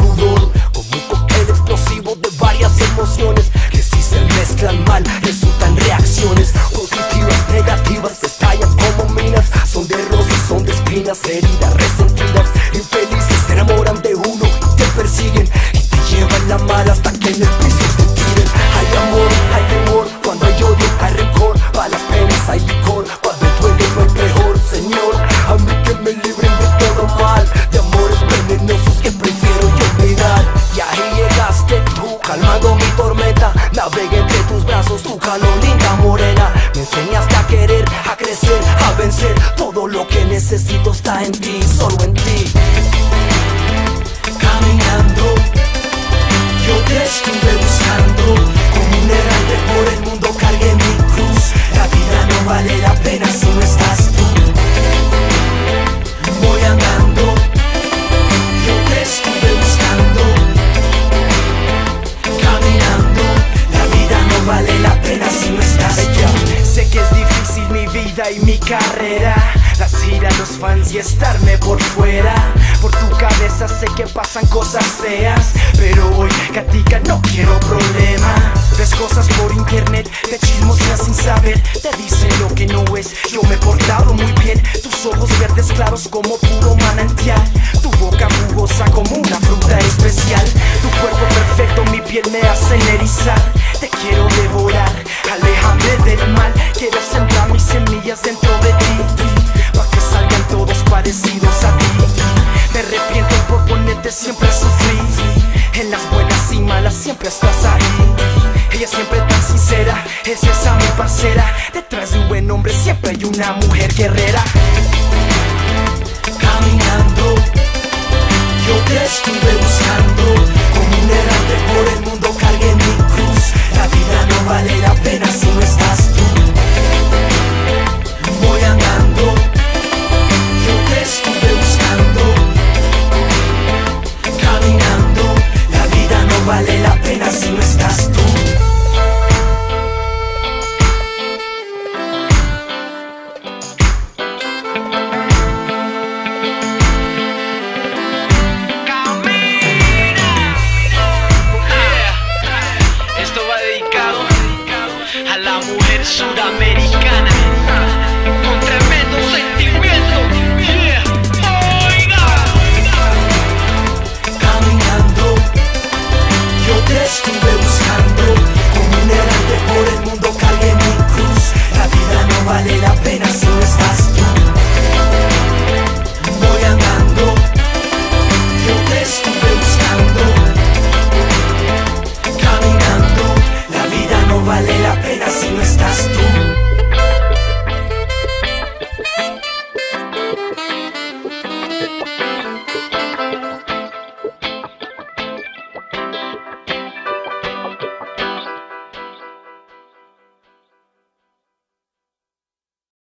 sudor, como un cóctel explosivo de varias emociones que si se mezclan mal resultan reacciones positivas, negativas, que estallan como minas. Son de rosas, son de espinas, heridas resentidas, infelices, se enamoran de uno y te persiguen y te llevan la mala hasta que en el piso te tiren. Hay amor, hay temor, cuando hay odio hay rencor, para las penas hay licor, cuando duele no hay mejor. Señor, a mí que me libren de todo mal, de amores venenosos que prefiero yo olvidar. Y ahí llegaste tú, calmando mi tormenta, navegué entre tus brazos, tu calor, linda morena. Me enseñaste a querer, a crecer, a vencer. Todo lo que necesito está en ti, solo en ti. Caminando, yo te estuve buscando, como un errante por el mundo cargué mi cruz. La vida no vale la pena si no estás tú. Voy andando, yo te estuve buscando, caminando. La vida no vale la pena si no estás tú. Sé que es difícil mi vida y mi carrera, las giras, los fans y estarme por fuera. Por tu cabeza sé que pasan cosas feas, pero hoy, Katica, no quiero problemas. Ves cosas por internet, te chismoseas sin saber, te dicen lo que no es. Yo me he portado muy bien, tus ojos verdes claros como puro manantial, tu boca jugosa como una fruta especial, tu cuerpo perfecto, mi piel me hace erizar. Te quiero devorar, aléjame del mal, quiero sembrar mis semillas dentro de ti, pa' que salgan todos parecidos a ti. Me arrepiento por ponerte siempre a sufrir, en las buenas y malas siempre estás ahí. Ella siempre tan sincera, es esa mi parcera. Detrás de un buen hombre siempre hay una mujer guerrera.